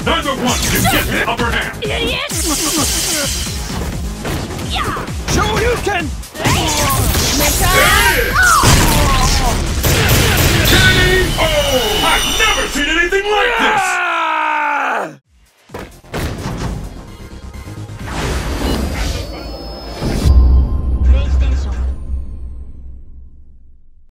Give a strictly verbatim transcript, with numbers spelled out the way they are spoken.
Neither one can get the upper hand. Idiot! Yeah! Show you can!